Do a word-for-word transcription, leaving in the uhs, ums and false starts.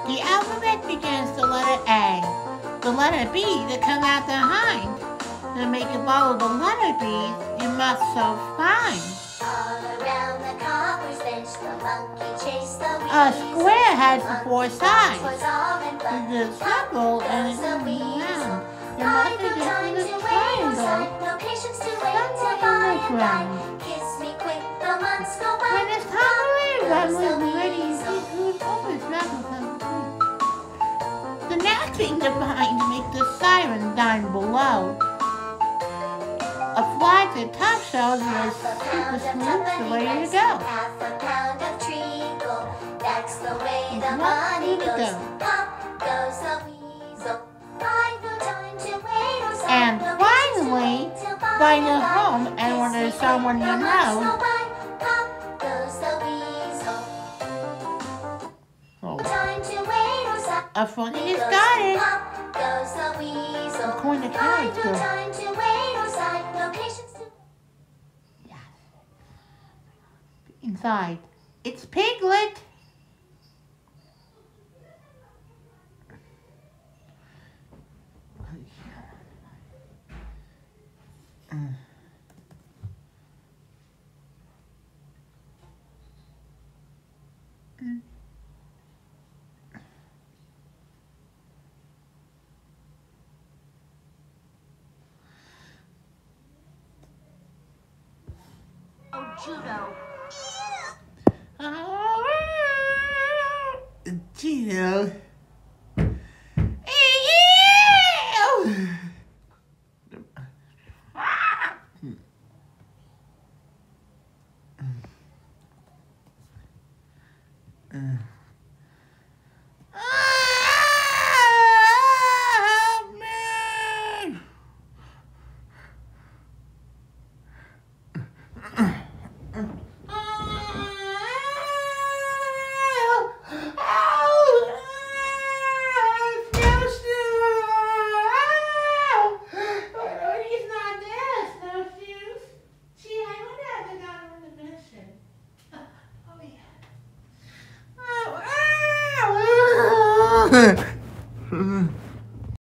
The alphabet begins the letter A. The letter B that comes out behind. To make a ball of the letter B, you must so find. All around the cobbler's bench, the monkey chased the weasel. A square has four sides. There's a circle and it's round. You must get to the triangle. No patience to wait to buy and buy. Kiss me quick, the months go by. When it's time to leave, I'm really ready. Who's always rather than the next thing to find to make the siren down below. A flag at top shells is super smooth, so ready to go. Half a pound of treacle, that's the way the money goes. Pop goes the weasel. I've no time to wait or sigh. And finally, find a home, and when there's someone you know. Pop goes the weasel. Oh. Time to wait or sigh. A funny is started. Pop goes the weasel. A coin of carrots I've no time to wait or sigh. No patience to. Yes. Inside, it's Piglet. Uh. Mm. Oh, Judo. Gino. Oh, yeah.